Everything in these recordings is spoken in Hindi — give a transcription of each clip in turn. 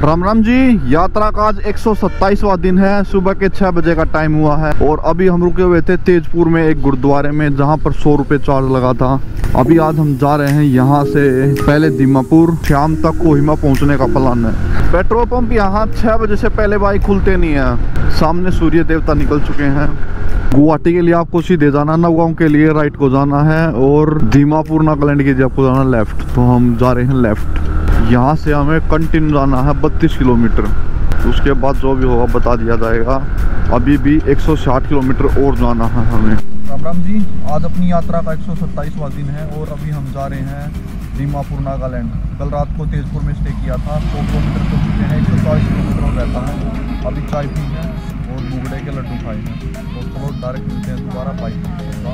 राम राम जी। यात्रा का आज 127वां दिन है। सुबह के 6 बजे का टाइम हुआ है और अभी हम रुके हुए थे तेजपुर में एक गुरुद्वारे में, जहां पर 100 रुपये चार्ज लगा था। अभी आज हम जा रहे हैं यहाँ से पहले दीमापुर, शाम तक कोहिमा पहुँचने का प्लान है। पेट्रोल पंप यहाँ 6 बजे से पहले बाइक खुलते नहीं है। सामने सूर्य देवता निकल चुके हैं। गुवाहाटी के लिए आपको सीधे जाना, नवगांव के लिए राइट को जाना है और दीमापुर नागालैंड के लिए आपको जाना लेफ्ट। तो हम जा रहे हैं लेफ्ट। यहाँ से हमें कंटिन्यू जाना है 32 किलोमीटर। उसके बाद जो भी होगा बता दिया जाएगा। अभी भी 160 किलोमीटर और जाना है हमें। राम राम जी। आज अपनी यात्रा का 127वां दिन है और अभी हम जा रहे हैं दीमापुर नागालैंड। कल रात को तेजपुर में स्टे किया था। 100 किलोमीटर चल चुके हैं, 140 किलोमीटर और रहता है। अभी चाय पी है और मुगड़े के लड्डू खाए हैं। तो चलो डायरेक्ट मिलते हैं दोबारा बाइक।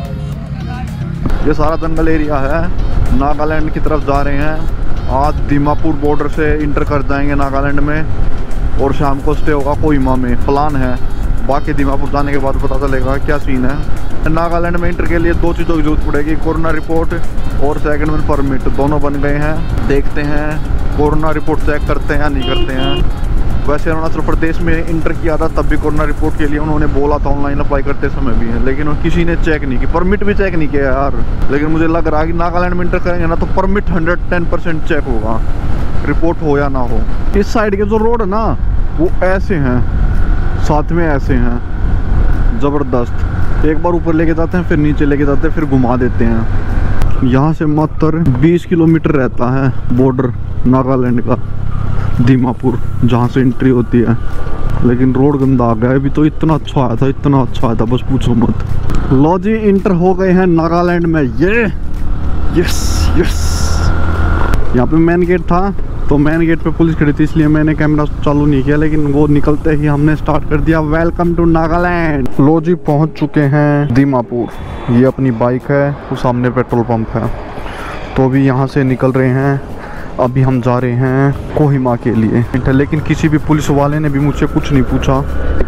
ये सारा जंगल एरिया है, नागालैंड की तरफ जा रहे हैं। आज दीमापुर बॉर्डर से इंटर कर जाएंगे नागालैंड में और शाम को स्टे होगा कोहिमा में, प्लान है। बाकी दीमापुर जाने के बाद पता चलेगा क्या सीन है। नागालैंड में इंटर के लिए 2 चीज़ों की जरूरत पड़ेगी, कोरोना रिपोर्ट और सेकंड में परमिट। दोनों बन गए हैं। देखते हैं कोरोना रिपोर्ट चेक करते हैं या नहीं करते हैं। वैसे अरुणाचल प्रदेश में इंटर किया था तब भी कोरोना रिपोर्ट के लिए उन्होंने बोला था ऑनलाइन अप्लाई करते समय भी है, लेकिन किसी ने चेक नहीं की। परमिट भी चेक नहीं किया यार। लेकिन मुझे लग रहा है कि नागालैंड में इंटर करेंगे ना तो परमिट 110% चेक होगा, रिपोर्ट हो या ना हो। इस साइड के जो रोड है ना वो ऐसे हैं, साथ में ऐसे हैं, ज़बरदस्त। एक बार ऊपर लेके जाते हैं, फिर नीचे लेके जाते हैं, फिर घुमा देते हैं। यहाँ से मात्र 20 किलोमीटर रहता है बॉर्डर नागालैंड का, दीमापुर, जहाँ से एंट्री होती है। लेकिन रोड गंदा आ गया है। अभी तो इतना अच्छा आया था, इतना अच्छा आया था, बस पूछो मत। लो जी, इंटर हो गए हैं नागालैंड में। ये यस यस। यहाँ पे मेन गेट था तो मेन गेट पे पुलिस खड़ी थी, इसलिए मैंने कैमरा चालू नहीं किया। लेकिन वो निकलते ही हमने स्टार्ट कर दिया, वेलकम टू नागालैंड। लो जी, पहुँच चुके हैं दीमापुर। ये अपनी बाइक है, वो सामने पेट्रोल पंप है। तो अभी यहाँ से निकल रहे हैं। अभी हम जा रहे हैं कोहिमा के लिए। लेकिन किसी भी पुलिस वाले ने भी मुझसे कुछ नहीं पूछा,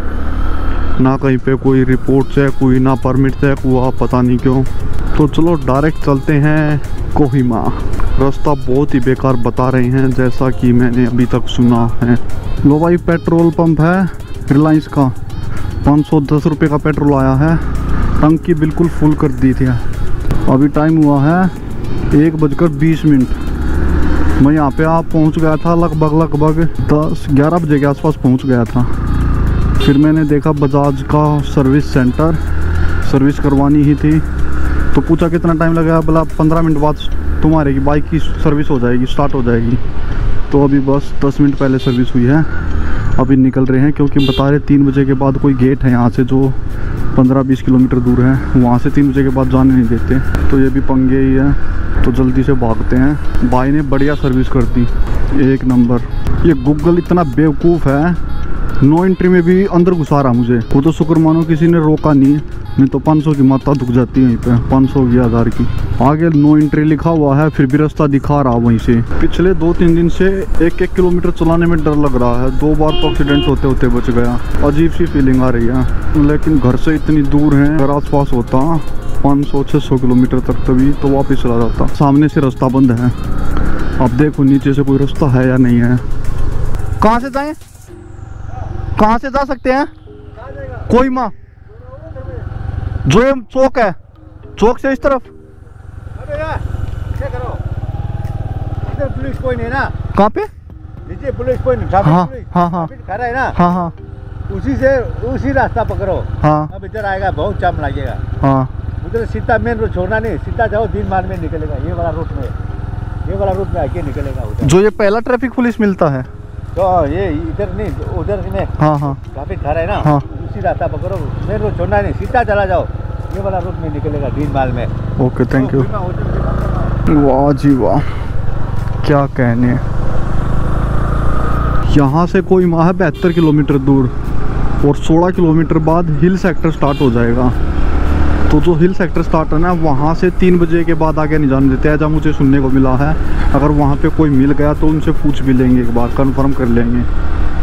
ना कहीं पे कोई रिपोर्ट चेक हुई, ना परमिट चेक हुआ, पता नहीं क्यों। तो चलो डायरेक्ट चलते हैं कोहिमा। रास्ता बहुत ही बेकार बता रहे हैं, जैसा कि मैंने अभी तक सुना है। लो भाई, पेट्रोल पंप है रिलायंस का। 510 रुपये का पेट्रोल आया है। टंकी बिल्कुल फुल कर दी थी। अभी टाइम हुआ है 1:20। मैं यहाँ पे आप पहुँच गया था लगभग 10-11 बजे के आसपास पहुँच गया था। फिर मैंने देखा बजाज का सर्विस सेंटर, सर्विस करवानी ही थी। तो पूछा कितना टाइम लगेगा, बोला 15 मिनट बाद तुम्हारे की बाइक की सर्विस हो जाएगी, स्टार्ट हो जाएगी। तो अभी बस 10 मिनट पहले सर्विस हुई है। अभी निकल रहे हैं क्योंकि बता रहे 3 बजे के बाद कोई गेट है यहाँ से जो 15-20 किलोमीटर दूर है, वहाँ से 3 बजे के बाद जाने नहीं देते। तो ये भी पंगे ही है, तो जल्दी से भागते हैं। भाई ने बढ़िया सर्विस कर दी, 1 नंबर। ये गूगल इतना बेवकूफ़ है, नो एंट्री में भी अंदर घुसा रहा मुझे। वो तो शुक्र मानो किसी ने रोका नहीं तो 500 की मात्रा दुख जाती है यहीं पे, 500 की 1000 की। आगे नो एंट्री लिखा हुआ है, फिर भी रास्ता दिखा रहा वहीं से। पिछले 2-3 दिन से 1-1 किलोमीटर चलाने में डर लग रहा है। 2 बार तो एक्सीडेंट होते होते बच गया। अजीब सी फीलिंग आ रही है। लेकिन घर से इतनी दूर है, अगर आस पास होता 500-600 किलोमीटर तक तभी तो वापस चला जाता। सामने से रास्ता बंद है। अब देखो नीचे से कोई रास्ता है या नहीं है। कहाँ से जाएं? कहाँ से जा सकते हैं? कोहिमा जो ये चौक है, चौक से इस तरफ। पुलिस कोई नहीं ना। कहाँ पे? नीचे पुलिस कोई नहीं। हाँ हाँ हाँ खड़ा है ना। हाँ हाँ, उसी रास्ता पकड़ो। हाँ अब इधर आएगा, बहुत जाम लगेगा। हाँ, उधर सीधा मेन रोड छोड़ना नहीं, सीधा जाओ, दिन मार में निकलेगा। ये वाला रूट में आके निकलेगा उधर। जो ये पहला ट्रैफिक पुलिस मिलता है तो ये इधर नहीं, उधर में। हाँ हाँ, काफी खड़ा है ना। हाँ, उसी रास्ता पकड़ो, मेन रोड छोड़ना नहीं, सीधा चला जाओ, ये वाला रूट में निकलेगा दिन माल में। Okay, thank you. वाह जी वाह, क्या कहने। यहाँ से कोहिमा है 72 किलोमीटर दूर और 16 किलोमीटर बाद हिल सेक्टर स्टार्ट हो जाएगा। तो जो हिल सेक्टर स्टार्ट है ना, वहाँ से 3 बजे के बाद आगे नहीं जाने देते, ऐसा मुझे सुनने को मिला है। अगर वहाँ पे कोई मिल गया तो उनसे पूछ भी लेंगे, एक बार कंफर्म कर लेंगे।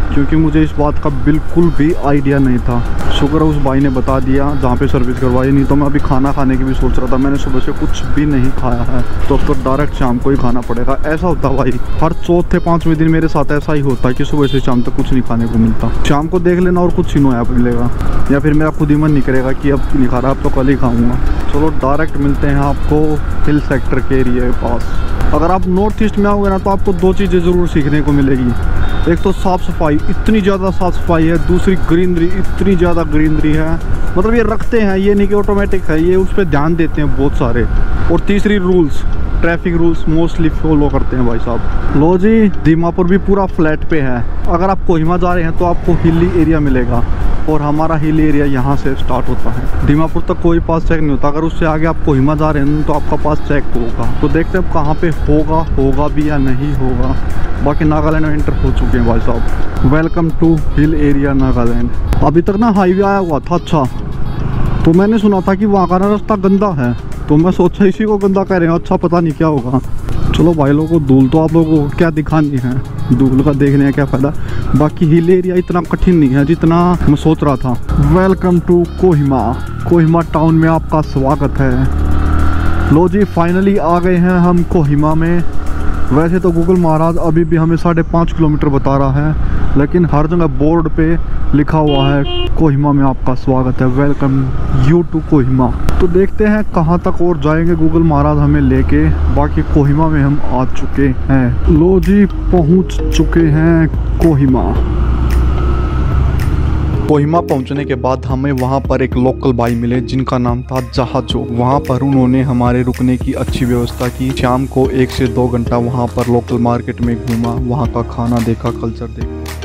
क्योंकि मुझे इस बात का बिल्कुल भी आइडिया नहीं था। शुक्र है उस भाई ने बता दिया जहाँ पे सर्विस करवाई, नहीं तो मैं अभी खाना खाने की भी सोच रहा था। मैंने सुबह से कुछ भी नहीं खाया है, तो अब तो डायरेक्ट शाम को ही खाना पड़ेगा। ऐसा होता भाई, हर चौथे पाँचवें दिन मेरे साथ ऐसा ही होता है कि सुबह से शाम तक कुछ नहीं खाने को मिलता। शाम को देख लेना और कुछ सिनोया मिलेगा, या फिर मेरा खुद ही मन नहीं करेगा कि अब नहीं खा रहा, अब तो कल ही खाऊंगा। चलो डायरेक्ट मिलते हैं आपको हिल सेक्टर के एरिया के पास। अगर आप नॉर्थ ईस्ट में आओगे ना तो आपको दो चीज़ें ज़रूर सीखने को मिलेगी। एक तो साफ़ सफाई, इतनी ज़्यादा साफ़ सफाई है। दूसरी ग्रीनरी, इतनी ज़्यादा ग्रीनरी है, मतलब ये रखते हैं, ये नहीं कि ऑटोमेटिक है, ये उस पर ध्यान देते हैं बहुत सारे। और तीसरी rules, traffic rules mostly follow करते हैं भाई साहब। लो जी, दीमापुर भी पूरा फ्लैट पे है। अगर आप कोहिमा जा रहे हैं तो आपको हिली एरिया मिलेगा, और हमारा हिल एरिया यहाँ से स्टार्ट होता है। दीमापुर तक कोई पास चेक नहीं होता। अगर उससे आगे आप कोहिमा जा रहे हैं तो आपका पास चेक होगा। तो देखते हैं कहाँ पे होगा भी या नहीं होगा। बाकी नागालैंड में एंटर हो चुके हैं भाई साहब। Welcome to hill area Nagaland. अभी तक ना हाईवे आया हुआ था, अच्छा, तो मैंने सुना था कि वहाँ का ना रास्ता गंदा है, तो मैं सोचा इसी को गंदा कह रहे हैं। अच्छा, पता नहीं क्या होगा। चलो भाई लोगों को धूल तो आप लोगों को क्या दिखानी है, धूल का देखने का क्या फ़ायदा। बाकी हिल एरिया इतना कठिन नहीं है जितना मैं सोच रहा था। Welcome to Kohima. Kohima town में आपका स्वागत है। लो जी, फाइनली आ गए हैं हम कोहिमा में। वैसे तो गूगल महाराज अभी भी हमें 5.5 किलोमीटर बता रहा है, लेकिन हर जगह बोर्ड पे लिखा हुआ है कोहिमा में आपका स्वागत है, वेलकम यू टू कोहिमा। तो देखते हैं कहाँ तक और जाएंगे गूगल महाराज हमें लेके। बाकी कोहिमा में हम आ चुके हैं। लो जी, पहुँच चुके हैं कोहिमा। कोहिमा पहुंचने के बाद हमें वहां पर एक लोकल भाई मिले जिनका नाम था जहाजो। वहां पर उन्होंने हमारे रुकने की अच्छी व्यवस्था की। शाम को 1 से 2 घंटा वहां पर लोकल मार्केट में घूमा, वहां का खाना देखा, कल्चर देखा।